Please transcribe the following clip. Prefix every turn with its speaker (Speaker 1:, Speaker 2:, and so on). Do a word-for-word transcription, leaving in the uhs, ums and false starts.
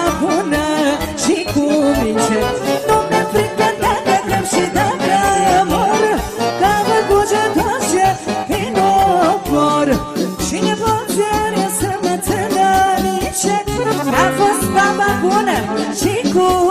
Speaker 1: bună și cu mince. Nu mi-e frică dacă grăm și dacă mor, că vă cuge tot ce vin opor. Și nepoțele să mă țină nice, a fost baba bună și cu